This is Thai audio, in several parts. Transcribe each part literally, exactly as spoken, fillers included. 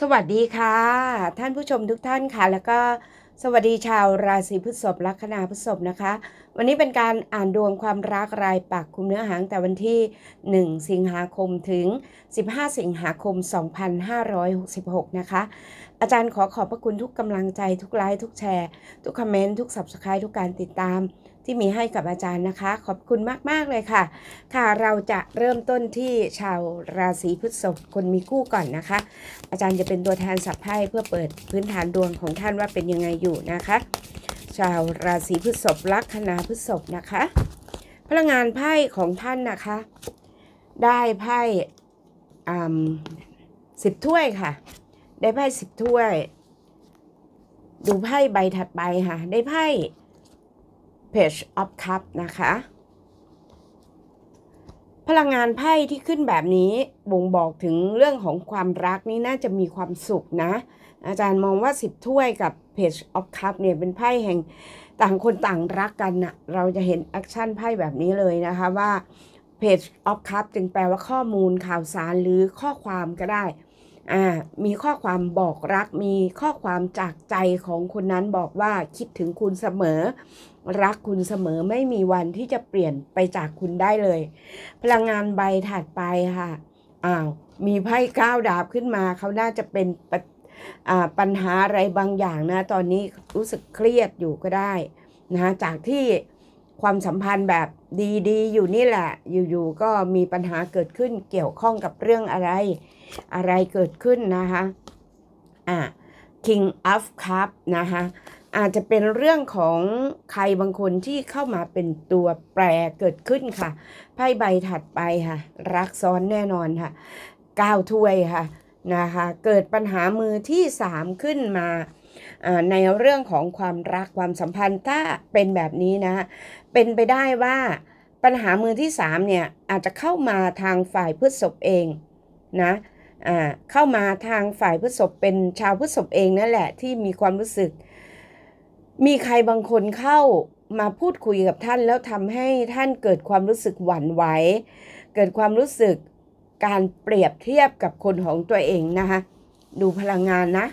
สวัสดีค่ะท่านผู้ชมทุกท่านค่ะแล้วก็สวัสดีชาวราศีพฤษภลัคนาพฤษภนะคะวันนี้เป็นการอ่านดวงความรักรายปักคุมเนื้อหางแต่วันที่หนึ่งสิงหาคมถึงสิบห้าสิงหาคมสองพันห้าร้อยหกสิบหกนะคะอาจารย์ขอขอบพระคุณทุกกำลังใจทุกไลค์ทุกแชร์ทุกคอมเมนต์ทุก ซับสไครบ์ ทุกการติดตามที่มีให้กับอาจารย์นะคะขอบคุณมากๆเลยค่ะค่ะเราจะเริ่มต้นที่ชาวราศีพฤษภคนมีคู่ก่อนนะคะอาจารย์จะเป็นตัวแทนสับไพ่เพื่อเปิดพื้นฐานดวงของท่านว่าเป็นยังไงอยู่นะคะชาวราศีพฤษภลัคนาพฤษภนะคะพลังงานไพ่ของท่านนะคะได้ไพ่สิบถ้วยค่ะได้ไพ่สิบถ้วยดูไพ่ใบถัดไปค่ะได้ไพ่ Page of Cups นะคะพลังงานไพ่ที่ขึ้นแบบนี้บ่งบอกถึงเรื่องของความรักนี่น่าจะมีความสุขนะอาจารย์มองว่าสิบถ้วยกับ Page of Cups เนี่ยเป็นไพ่แห่งต่างคนต่างรักกันนะเราจะเห็นแอคชั่นไพ่แบบนี้เลยนะคะว่า Page of Cups จึงแปลว่าข้อมูลข่าวสารหรือข้อความก็ได้อ่ามีข้อความบอกรักมีข้อความจากใจของคนนั้นบอกว่าคิดถึงคุณเสมอรักคุณเสมอไม่มีวันที่จะเปลี่ยนไปจากคุณได้เลยพลังงานใบถัดไปค่ะอ้าวมีไพ่เก้าดาบขึ้นมาเขาน่าจะเป็นปอ่าปัญหาอะไรบางอย่างนะตอนนี้รู้สึกเครียดอยู่ก็ได้นะจากที่ความสัมพันธ์แบบดีๆอยู่นี่แหละอยู่ๆก็มีปัญหาเกิดขึ้นเกี่ยวข้องกับเรื่องอะไรอะไรเกิดขึ้นนะคะอ่า King of Cups นะคะอาจจะเป็นเรื่องของใครบางคนที่เข้ามาเป็นตัวแปรเกิดขึ้นค่ะไพ่ใบถัดไปค่ะรักซ้อนแน่นอนค่ะเก้าถ้วยค่ะนะคะเกิดปัญหามือที่สามขึ้นมาในเรื่องของความรักความสัมพันธ์ถ้าเป็นแบบนี้นะเป็นไปได้ว่าปัญหามือที่สามเนี่ยอาจจะเข้ามาทางฝ่ายพฤษภเองนะอ่าเข้ามาทางฝ่ายพฤษภเป็นชาวพฤษภเองนั่นแหละที่มีความรู้สึกมีใครบางคนเข้ามาพูดคุยกับท่านแล้วทำให้ท่านเกิดความรู้สึกหวั่นไหวเกิดความรู้สึกการเปรียบเทียบกับคนของตัวเองนะคะดูพลังงานนะ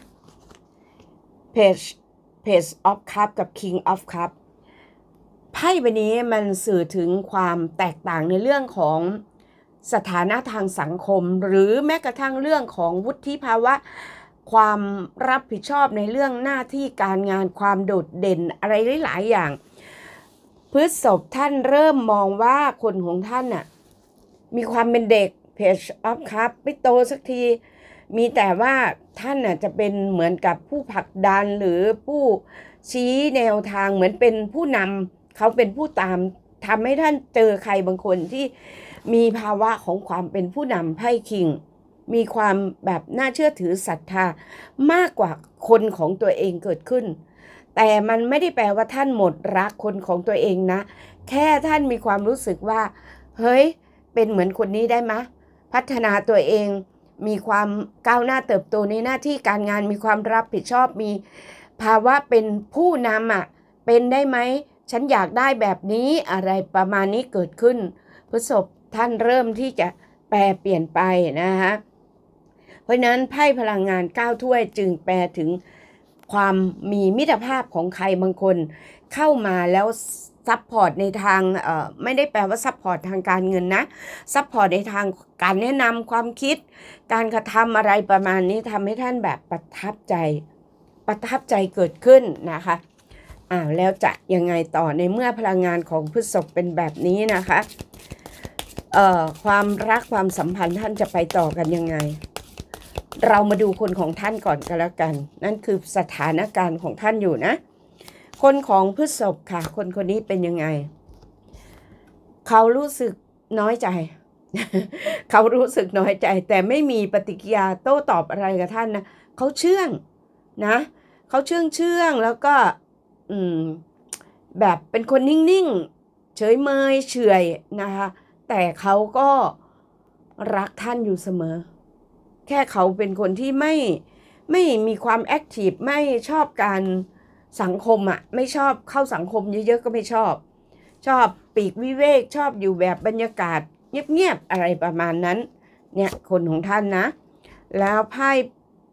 Page Page of Cups กับ King of Cups ไพ่ใบนี้มันสื่อถึงความแตกต่างในเรื่องของสถานะทางสังคมหรือแม้กระทั่งเรื่องของวุฒิภาวะความรับผิดชอบในเรื่องหน้าที่การงานความโดดเด่นอะไรหลายๆอย่างพฤษภท่านเริ่มมองว่าคนของท่านน่ะมีความเป็นเด็ก Page of Cups ไม่โตสักทีมีแต่ว่าท่านน่ะจะเป็นเหมือนกับผู้ผลักดันหรือผู้ชี้แนวทางเหมือนเป็นผู้นำเขาเป็นผู้ตามทำให้ท่านเจอใครบางคนที่มีภาวะของความเป็นผู้นำไพ่คิงมีความแบบน่าเชื่อถือศรัทธามากกว่าคนของตัวเองเกิดขึ้นแต่มันไม่ได้แปลว่าท่านหมดรักคนของตัวเองนะแค่ท่านมีความรู้สึกว่าเฮ้ยเป็นเหมือนคนนี้ได้ไหมพัฒนาตัวเองมีความก้าวหน้าเติบโตในหน้าที่การงานมีความรับผิดชอบมีภาวะเป็นผู้นำอ่ะเป็นได้ไหมฉันอยากได้แบบนี้อะไรประมาณนี้เกิดขึ้นพฤษภท่านเริ่มที่จะแปลเปลี่ยนไปนะคะเพราะนั้นไพ่พลังงานเก้าถ้วยจึงแปลถึงความมีมิตรภาพของใครบางคนเข้ามาแล้วซัพพอร์ตในทางเอ่อไม่ได้แปลว่าซัพพอร์ตทางการเงินนะซัพพอร์ตในทางการแนะนำความคิดการกระทำอะไรประมาณนี้ทำให้ท่านแบบประทับใจประทับใจเกิดขึ้นนะคะอ้าวแล้วจะยังไงต่อในเมื่อพลังงานของพฤษภเป็นแบบนี้นะคะเอ่อความรักความสัมพันธ์ท่านจะไปต่อกันยังไงเรามาดูคนของท่านก่อนก็แล้วกันนั่นคือสถานการณ์ของท่านอยู่นะคนของพฤษภค่ะคนคนนี้เป็นยังไงเขารู้สึกน้อยใจ เขารู้สึกน้อยใจแต่ไม่มีปฏิกิริยาโต้ตอบอะไรกับท่านนะเขาเชื่องนะเขาเชื่องเชื่องแล้วก็อืมแบบเป็นคนนิ่งๆเฉยเมยเฉยนะคะแต่เขาก็รักท่านอยู่เสมอแค่เขาเป็นคนที่ไม่ไม่มีความแอคทีฟไม่ชอบการสังคมอ่ะไม่ชอบเข้าสังคมเยอะๆก็ไม่ชอบชอบปีกวิเวกชอบอยู่แบบบรรยากาศเงียบๆอะไรประมาณนั้นเนี่ยคนของท่านนะแล้วไพ่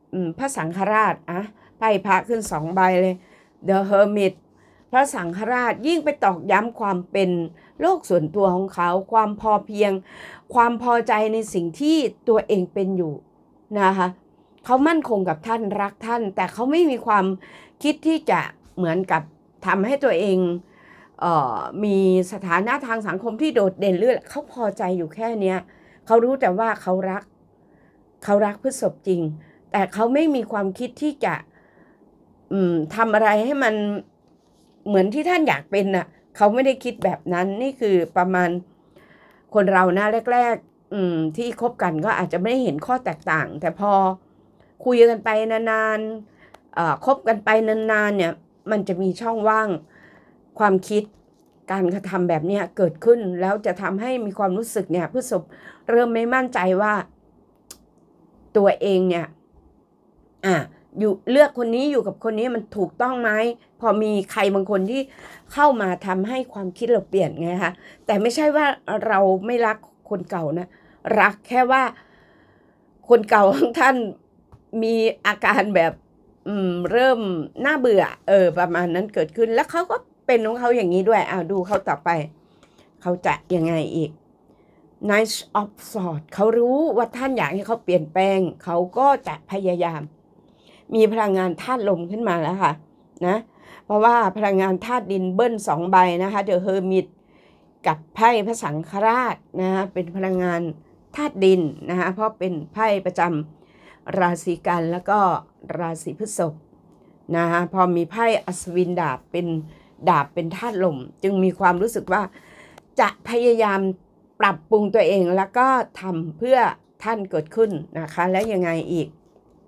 พระสังฆราชอะไพ่พระขึ้นสองใบเลย The Hermit พระสังฆราชยิ่งไปตอกย้ำความเป็นโลกส่วนตัวของเขาความพอเพียงความพอใจในสิ่งที่ตัวเองเป็นอยู่นะคะเขามั่นคงกับท่านรักท่านแต่เขาไม่มีความคิดที่จะเหมือนกับทำให้ตัวเองเอ่อมีสถานะทางสังคมที่โดดเด่นเรื่อยเขาพอใจอยู่แค่เนี้ยเขารู้แต่ว่าเขารักเขารักพฤษภจริงแต่เขาไม่มีความคิดที่จะอืมทำอะไรให้มันเหมือนที่ท่านอยากเป็นน่ะเขาไม่ได้คิดแบบนั้นนี่คือประมาณคนเรานะแรกๆอืมที่คบกันก็อาจจะไม่เห็นข้อแตกต่างแต่พอคุยกันไปนานๆเอ่อคบกันไปนานๆเนี่ยมันจะมีช่องว่างความคิดการกระทำแบบนี้เกิดขึ้นแล้วจะทำให้มีความรู้สึกเนี่ยพฤษภเริ่มไม่มั่นใจว่าตัวเองเนี่ยอ่ะอยู่เลือกคนนี้อยู่กับคนนี้มันถูกต้องไหมพอมีใครบางคนที่เข้ามาทำให้ความคิดเราเปลี่ยนไงคะแต่ไม่ใช่ว่าเราไม่รักคนเก่านะรักแค่ว่าคนเก่าของท่านมีอาการแบบอืมเริ่มน่าเบื่อเออประมาณนั้นเกิดขึ้นแล้วเขาก็เป็นของเขาอย่างนี้ด้วยอ้าวดูเขาต่อไปเขาจะยังไงอีก Knight of Swords เขารู้ว่าท่านอยากให้เขาเปลี่ยนแปลงเขาก็จะพยายามมีพลังงานธาตุลมขึ้นมาแล้วค่ะนะเพราะว่าพลังงานธาตุดินเบิ้ลสองใบนะคะเดอะเฮอร์มิตกับไพ่พระสังฆราชนะคะเป็นพลังงานธาตุดินนะคะเพราะเป็นไพ่ประจำราศีกันแล้วก็ราศีพฤษภนะคะพอมีไพ่อัศวินดาบเป็นดาบเป็นธาตุลมจึงมีความรู้สึกว่าจะพยายามปรับปรุงตัวเองแล้วก็ทำเพื่อท่านเกิดขึ้นนะคะแล้วยังไงอีก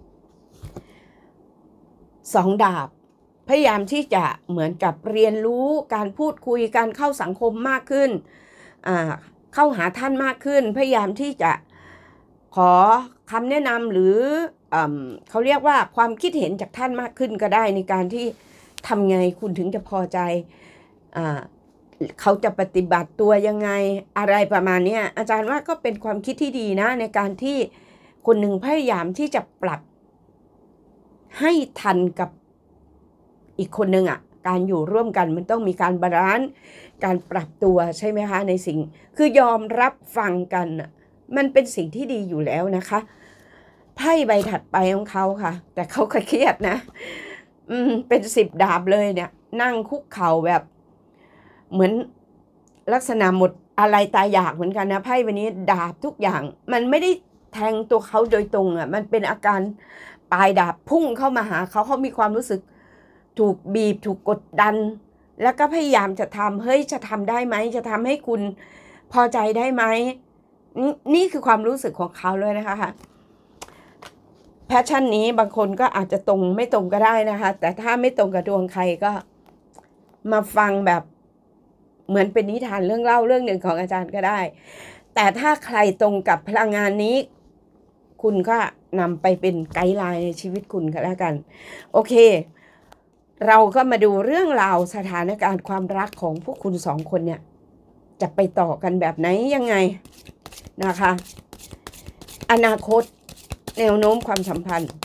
สองดาบพยายามที่จะเหมือนกับเรียนรู้การพูดคุยการเข้าสังคมมากขึ้นอ่าเข้าหาท่านมากขึ้นพยายามที่จะขอคำแนะนำหรือเอ่อเขาเรียกว่าความคิดเห็นจากท่านมากขึ้นก็ได้ในการที่ทำไงคุณถึงจะพอใจอ่าเขาจะปฏิบัติตัวยังไงอะไรประมาณนี้อาจารย์ว่าก็เป็นความคิดที่ดีนะในการที่คนหนึ่งพยายามที่จะปรับให้ทันกับอีกคนหนึ่งอ่ะการอยู่ร่วมกันมันต้องมีการบาลานซ์การปรับตัวใช่ไหมคะในสิ่งคือยอมรับฟังกันอ่ะมันเป็นสิ่งที่ดีอยู่แล้วนะคะไพ่ใบถัดไปของเขาค่ะแต่เขาเครียดนะอืมเป็นสิบดาบเลยเนี่ยนั่งคุกเข่าแบบเหมือนลักษณะหมดอะไรตายอยากเหมือนกันนะไพ่ใบนี้ดาบทุกอย่างมันไม่ได้แทงตัวเขาโดยตรงอ่ะมันเป็นอาการปลายดาบพุ่งเข้ามาหาเขาเขามีความรู้สึกถูกบีบถูกกดดันแล้วก็พยายามจะทำเฮ้ยจะทำได้ไหมจะทำให้คุณพอใจได้ไหมนี่นี่คือความรู้สึกของเขาเลยนะคะแพชชั่นนี้บางคนก็อาจจะตรงไม่ตรงก็ได้นะคะแต่ถ้าไม่ตรงกับดวงใครก็มาฟังแบบเหมือนเป็นนิทานเรื่องเล่าเรื่องหนึ่งของอาจารย์ก็ได้แต่ถ้าใครตรงกับพลังงานนี้คุณก็นำไปเป็นไกด์ไลน์ในชีวิตคุณก็แล้วกันโอเคเราก็มาดูเรื่องราวสถานการณ์ความรักของพวกคุณสองคนเนี่ยจะไปต่อกันแบบไหนยังไงนะคะอนาคตแนวโน้มความสัมพันธ์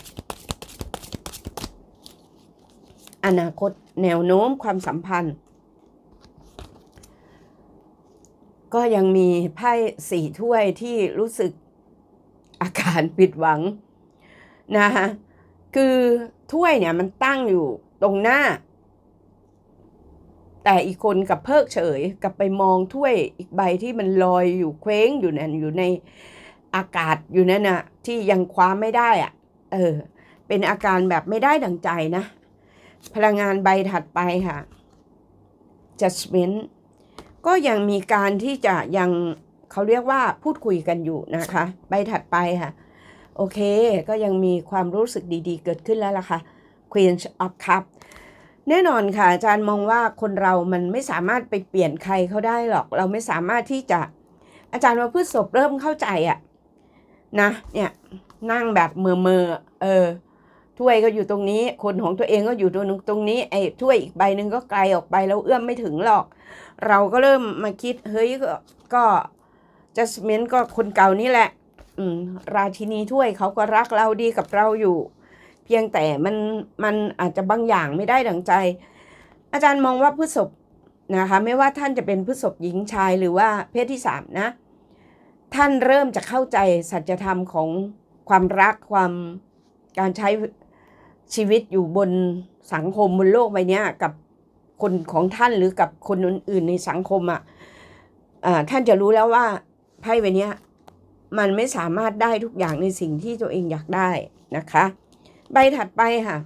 อนาคตแนวโน้มความสัมพันธ์ก็ยังมีไพ่สี่ถ้วยที่รู้สึกอาการผิดหวังนะคะคือถ้วยเนี่ยมันตั้งอยู่ตรงหน้าแต่อีกคนกับเพิกเฉยกับไปมองถ้วยอีกใบที่มันลอยอยู่เคว้งอยู่นั่นอยู่ในอากาศอยู่นั่นน่ะที่ยังคว้าไม่ได้อ่ะเออเป็นอาการแบบไม่ได้ดังใจนะพลังงานใบถัดไปค่ะ Judgment ก็ยังมีการที่จะยังเขาเรียกว่าพูดคุยกันอยู่นะคะใบถัดไปค่ะโอเคก็ยังมีความรู้สึกดีๆเกิดขึ้นแล้วล่ะค่ะ Queen of Cups แน่นอนค่ะอาจารย์มองว่าคนเรามันไม่สามารถไปเปลี่ยนใครเขาได้หรอกเราไม่สามารถที่จะอาจารย์ว่าพฤษภเริ่มเข้าใจอะนะเนี่ยนั่งแบบเมอเมอเออถ้วยก็อยู่ตรงนี้คนของตัวเองก็อยู่ตรงตรงนี้ไอ้ถ้วยอีกใบหนึ่งก็ไกลออกไปแล้วเอื้อมไม่ถึงหรอกเราก็เริ่มมาคิดเฮ้ยก็ก็จัสมินก็คนเก่านี่แหละอืมราชินีถ้วยเขาก็รักเราดีกับเราอยู่เพียงแต่มันมันอาจจะบางอย่างไม่ได้ดังใจอาจารย์มองว่าพฤษภนะคะไม่ว่าท่านจะเป็นพฤษภหญิงชายหรือว่าเพศที่สามนะท่านเริ่มจะเข้าใจสัจธรรมของความรักความการใช้ชีวิตอยู่บนสังคมบนโลกใบนี้กับคนของท่านหรือกับคนอื่นๆในสังคมอ่ะท่านจะรู้แล้วว่าไพ่ใบนี้มันไม่สามารถได้ทุกอย่างในสิ่งที่ตัวเองอยากได้นะคะใบถัดไปค่ะ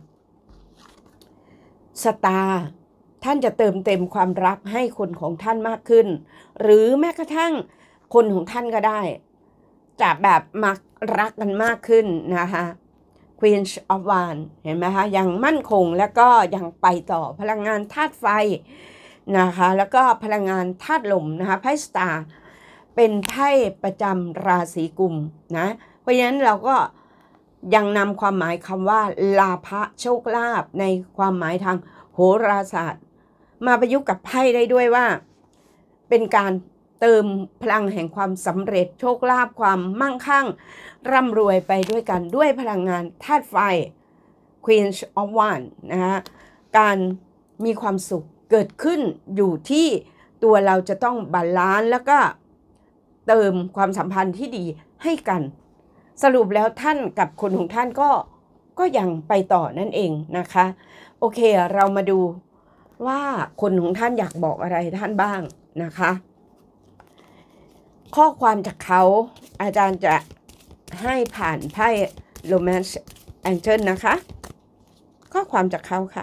สตาร์ท่านจะเติมเต็มความรักให้คนของท่านมากขึ้นหรือแม้กระทั่งคนของท่านก็ได้จะแบบมักรักกันมากขึ้นนะคะ Queen of Wands เห็นไหมคะยังมั่นคงแล้วก็ยังไปต่อพลังงานธาตุไฟนะคะแล้วก็พลังงานธาตุลมนะคะไพ่สตาร์เป็นไพ่ประจำราศีกุมนะเพราะฉะนั้นเราก็ยังนำความหมายคำว่าลาภะโชคลาภในความหมายทางโหราศาสตร์มาประยุกต์กับไพ่ได้ด้วยว่าเป็นการเติมพลังแห่งความสำเร็จโชคลาภความมั่งคั่งร่ำรวยไปด้วยกันด้วยพลังงานธาตุไฟ Queen of Wands นะคะการมีความสุขเกิดขึ้นอยู่ที่ตัวเราจะต้องบาลานซ์แล้วก็เติมความสัมพันธ์ที่ดีให้กันสรุปแล้วท่านกับคนของท่านก็ก็ยังไปต่อนั่นเองนะคะโอเคเรามาดูว่าคนของท่านอยากบอกอะไรท่านบ้างนะคะข้อความจากเขาอาจารย์จะให้ผ่านไพ่ Romance Angel นะคะข้อความจากเขาค่ะ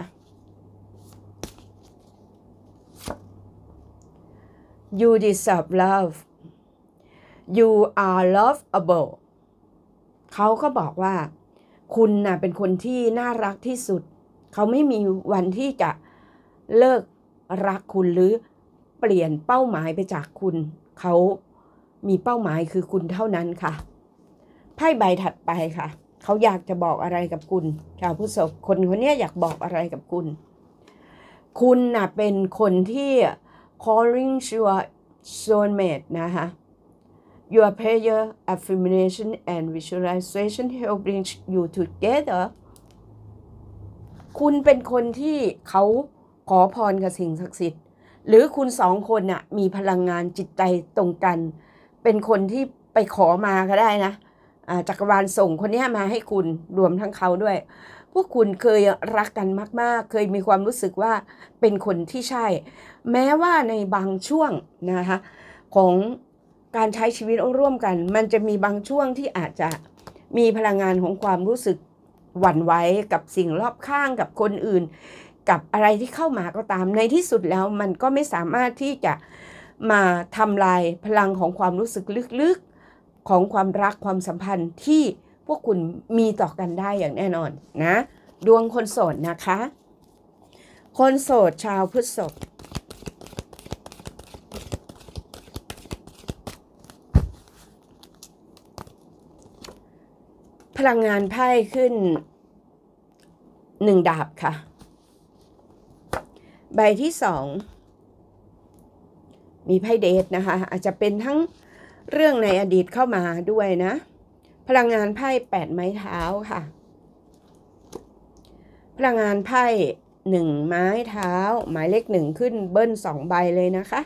You deserve love You are lovable เขาก็บอกว่าคุณน่ะเป็นคนที่น่ารักที่สุดเขาไม่มีวันที่จะเลิกรักคุณหรือเปลี่ยนเป้าหมายไปจากคุณเขามีเป้าหมายคือคุณเท่านั้นค่ะไพ่ใบถัดไปค่ะเขาอยากจะบอกอะไรกับคุณชาวพฤษภคนคนนี้อยากบอกอะไรกับคุณคุณน่ะเป็นคนที่ calling your soulmate นะคะ Your prayer affirmation and visualization help bring you together คุณเป็นคนที่เขาขอพรกับสิ่งศักดิ์สิทธิ์หรือคุณสองคนน่ะมีพลังงานจิตใจตรงกันเป็นคนที่ไปขอมาก็ได้นะจักรวาลส่งคนนี้มาให้คุณรวมทั้งเขาด้วยพวกคุณเคยรักกันมากๆเคยมีความรู้สึกว่าเป็นคนที่ใช่แม้ว่าในบางช่วงนะคะของการใช้ชีวิตร่วมกันมันจะมีบางช่วงที่อาจจะมีพลังงานของความรู้สึกหวั่นไหวกับสิ่งรอบข้างกับคนอื่นกับอะไรที่เข้ามาก็ตามในที่สุดแล้วมันก็ไม่สามารถที่จะมาทำลายพลังของความรู้สึกลึกๆของความรักความสัมพันธ์ที่พวกคุณมีต่อกันได้อย่างแน่นอนนะดวงคนโสดนะคะคนโสดชาวพฤษภพลังงานไพ่ขึ้นหนึ่งดาบค่ะใบที่สองมีไพ่เดทนะคะอาจจะเป็นทั้งเรื่องในอดีตเข้ามาด้วยนะพลังงานไพ่แปดไม้เท้าค่ะพลังงานไพ่หนึ่งไม้เท้าหมายเลขหนึ่งขึ้นเบิ้ลสองใบเลยนะคะ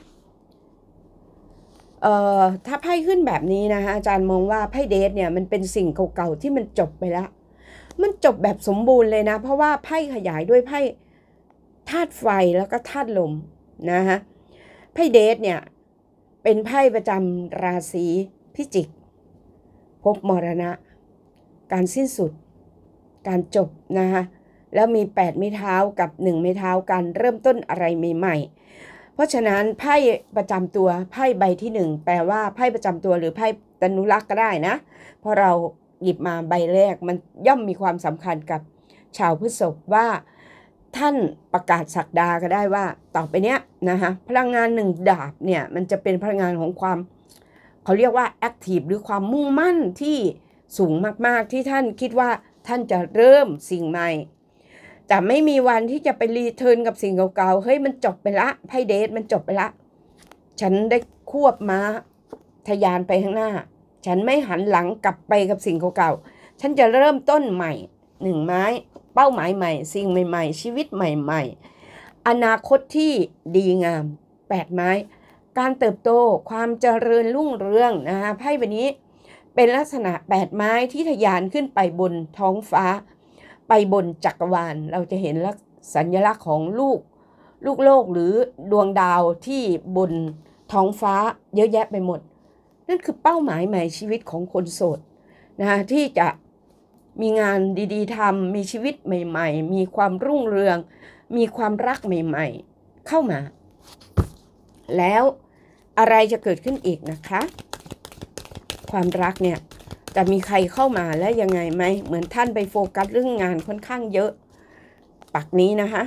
เอ่อถ้าไพ่ขึ้นแบบนี้นะคะอาจารย์มองว่าไพ่เดทเนี่ยมันเป็นสิ่งเก่าๆที่มันจบไปแล้วมันจบแบบสมบูรณ์เลยนะเพราะว่าไพ่ขยายด้วยไพ่ธาตุไฟแล้วก็ธาตุลมนะคะไพ่เดทเนี่ยเป็นไพ่ประจำราศีพิจิกพบมรณะการสิ้นสุดการจบนะคะแล้วมีแปดไม้เท้ากับหนึ่งไม้เท้าการเริ่มต้นอะไรใหม่ๆเพราะฉะนั้นไพ่ประจำตัวไพ่ใบที่หนึ่งแปลว่าไพ่ประจำตัวหรือไพ่ตนุรักษ์ก็ได้นะเพราะเราหยิบมาใบแรกมันย่อมมีความสำคัญกับชาวพฤษภว่าท่านประกาศศักดาก็ได้ว่าต่อไปเนี้ยนะคะพลังงานหนึ่งดาบเนี่ยมันจะเป็นพลังงานของความเขาเรียกว่าแอคทีฟหรือความมุ่งมั่นที่สูงมากๆที่ท่านคิดว่าท่านจะเริ่มสิ่งใหม่แต่ไม่มีวันที่จะไปรีเทิร์นกับสิ่งเก่าๆเฮ้ยมันจบไปละไพ่เดทมันจบไปละฉันได้ควบม้าทะยานไปข้างหน้าฉันไม่หันหลังกลับไปกับสิ่งเก่าๆฉันจะเริ่มต้นใหม่หนึ่งไม้เป้าหมายใหม่สิ่งใหม่ๆชีวิตใหม่ๆอนาคตที่ดีงามแปดไม้การเติบโตความเจริญรุ่งเรืองนะคะไพ่ใบนี้เป็นลักษณะแปดไม้ที่ทะยานขึ้นไปบนท้องฟ้าไปบนจักรวาลเราจะเห็นลักษณ์สัญลักษณ์ของลูกลูกโลกหรือดวงดาวที่บนท้องฟ้าเยอะแยะไปหมดนั่นคือเป้าหมายใหม่ชีวิตของคนโสดนะคะที่จะมีงานดีๆทำมีชีวิตใหม่ๆมีความรุ่งเรืองมีความรักใหม่ๆเข้ามาแล้วอะไรจะเกิดขึ้นอีกนะคะความรักเนี่ยจะมีใครเข้ามาและยังไงไหมเหมือนท่านไปโฟกัสเรื่องงานค่อนข้างเยอะปักนี้นะคะ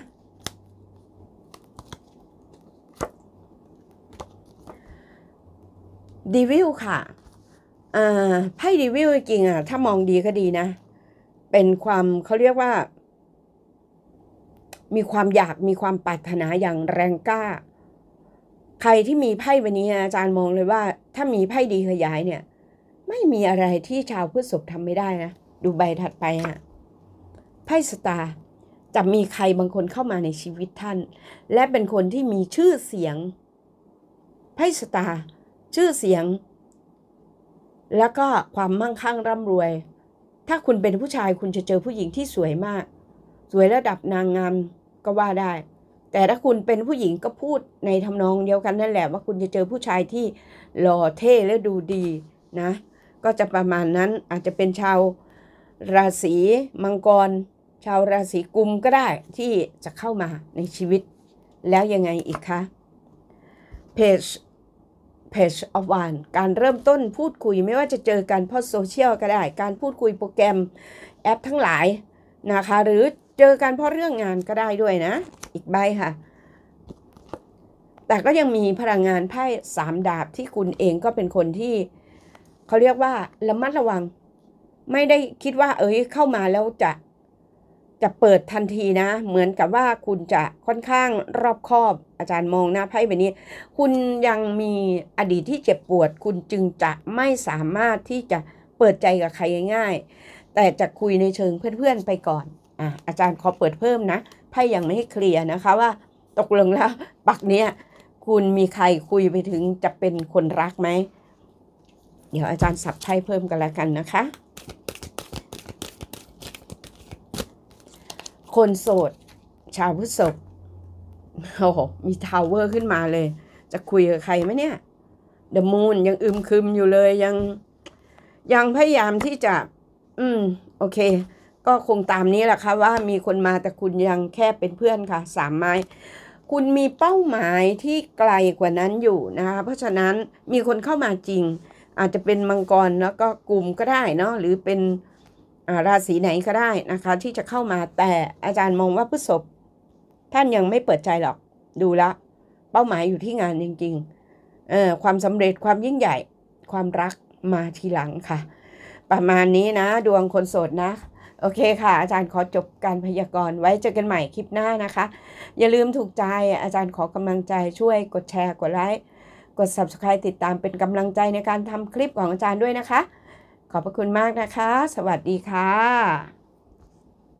ดีวิลค่ะอ่าไพ่ดีวิลจริงๆอ่ะถ้ามองดีก็ดีนะเป็นความเขาเรียกว่ามีความอยากมีความปรารถนาอย่างแรงกล้าใครที่มีไพ่ใบนี้อาจารย์มองเลยว่าถ้ามีไพ่ดีขยายเนี่ยไม่มีอะไรที่ชาวพฤษภทำไม่ได้นะดูใบถัดไปฮะไพ่สตาร์จะมีใครบางคนเข้ามาในชีวิตท่านและเป็นคนที่มีชื่อเสียงไพ่สตาร์ชื่อเสียงแล้วก็ความมั่งคั่งร่ำรวยถ้าคุณเป็นผู้ชายคุณจะเจอผู้หญิงที่สวยมากสวยระดับนางงามก็ว่าได้แต่ถ้าคุณเป็นผู้หญิงก็พูดในทำนองเดียวกันนั่นแหละว่าคุณจะเจอผู้ชายที่หล่อเท่และดูดีนะก็จะประมาณนั้นอาจจะเป็นชาวราศีมังกรชาวราศีกุมก็ได้ที่จะเข้ามาในชีวิตแล้วยังไงอีกคะเพจเพจออฟวานการเริ่มต้นพูดคุยไม่ว่าจะเจอกันเพราะโซเชียลก็ได้การพูดคุยโปรแกรมแอปทั้งหลายนะคะหรือเจอกันเพราะเรื่องงานก็ได้ด้วยนะอีกใบค่ะแต่ก็ยังมีพลังงานไพ่สามดาบที่คุณเองก็เป็นคนที่เขาเรียกว่าระมัดระวังไม่ได้คิดว่าเอ้ยเข้ามาแล้วจะจะเปิดทันทีนะเหมือนกับว่าคุณจะค่อนข้างรอบคอบอาจารย์มองหน้าไพ่แบบนี้คุณยังมีอดีตที่เจ็บปวดคุณจึงจะไม่สามารถที่จะเปิดใจกับใครง่ายๆแต่จะคุยในเชิงเพื่อนๆไปก่อนอ่ะอาจารย์ขอเปิดเพิ่มนะไพ่ยังไม่เคลียร์นะคะว่าตกลงแล้วปักเนี้ยคุณมีใครคุยไปถึงจะเป็นคนรักไหมเดี๋ยวอาจารย์สับไพ่เพิ่มกันแล้วกันนะคะคนโสดชาวพฤษภโอ้โหมีทาวเวอร์ขึ้นมาเลยจะคุยกับใครไหมเนี่ยเดอะมูนยังอึมครึมอยู่เลยยังยังพยายามที่จะอืมโอเคก็คงตามนี้แหละค่ะว่ามีคนมาแต่คุณยังแค่เป็นเพื่อนค่ะสามไม้คุณมีเป้าหมายที่ไกลกว่านั้นอยู่นะคะเพราะฉะนั้นมีคนเข้ามาจริงอาจจะเป็นมังกรแล้วก็กลุ่มก็ได้เนาะหรือเป็นราศีไหนก็ได้นะคะที่จะเข้ามาแต่อาจารย์มองว่าพฤษภท่านยังไม่เปิดใจหรอกดูละเป้าหมายอยู่ที่งานจริงๆเอ่อความสำเร็จความยิ่งใหญ่ความรักมาทีหลังค่ะประมาณนี้นะดวงคนโสดนะโอเคค่ะอาจารย์ขอจบการพยากรณ์ไว้เจอกันใหม่คลิปหน้านะคะอย่าลืมถูกใจอาจารย์ขอกำลังใจช่วยกดแชร์กดไลค์กด ซับสไครบ์ ติดตามเป็นกำลังใจในการทำคลิปของอาจารย์ด้วยนะคะขอบพระคุณมากนะคะสวัสดีค่ะ